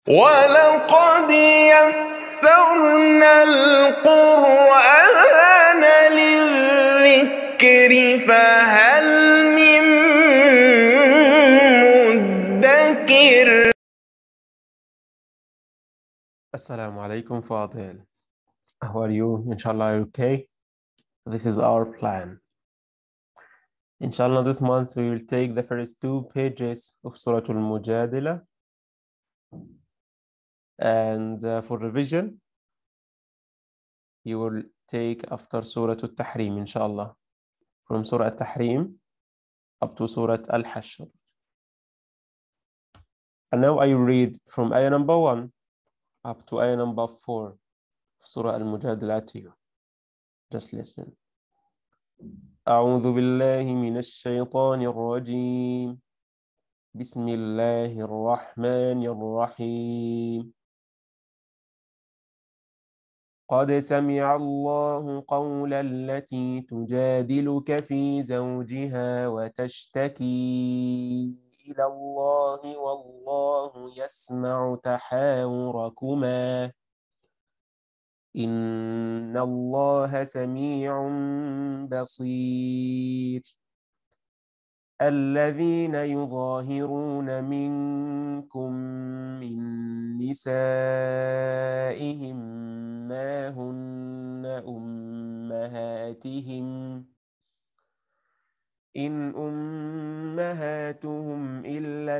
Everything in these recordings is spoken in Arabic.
ولقد يسرنا القرآن للذكر فهل من مدكر. Assalamu alaikum, Fadil. How are you? Inshallah, you're okay? This is our plan. Inshallah, this month we will take the first 2 pages of Surah Al-Mujadila. And for revision, you will take after Surah Al-Tahrim, inshallah. From Surah Al-Tahrim up to Surah Al-Hashr. And now I read from ayah number 1 up to ayah number 4 of Surah Al-Mujadila to you. Just listen. أعوذ بالله من الشيطان الرجيم. بسم الله الرحمن الرحيم. قد سمع الله قول التي تجادلك في زوجها وتشتكي إلى الله والله يسمع تحاوركما إن الله سميع بصير. الذين يظاهرون منكم من نسائهم ما هن أمهاتهم إن أمهاتهم إلا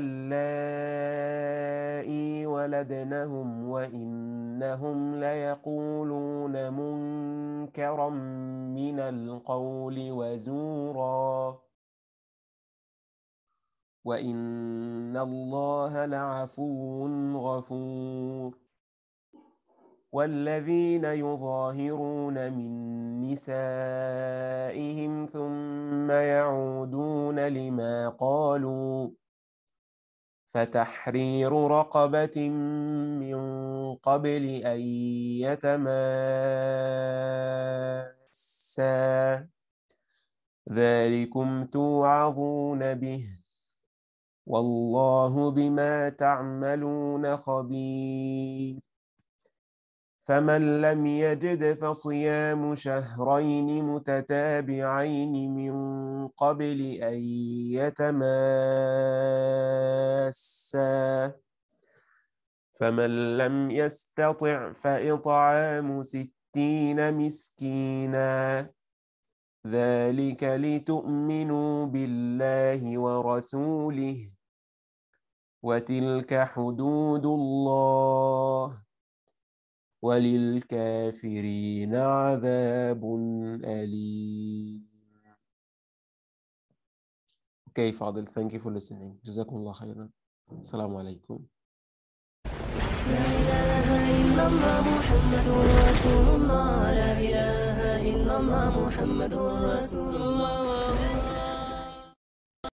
اللائي ولدنهم وإنهم ليقولون منكرا من القول وزورا وإن الله لعفو غفور. والذين يظاهرون من نسائهم ثم يعودون لما قالوا فتحرير رقبة من قبل أن يتماسا ذلكم توعظون به والله بما تعملون خبير. فمن لم يجد فصيام شهرين متتابعين من قبل أن يتماسا فمن لم يستطع فإطعام 60 مسكينا ذلك لتؤمنوا بالله ورسوله وتلك حدود الله وللكافرين عذاب أليم. Okay, Fadil, thank you for listening. Jazakumullah khairan. Assalamu alaikum. لا إله إلا الله محمد رسول الله. لا إله إلا الله محمد رسول الله.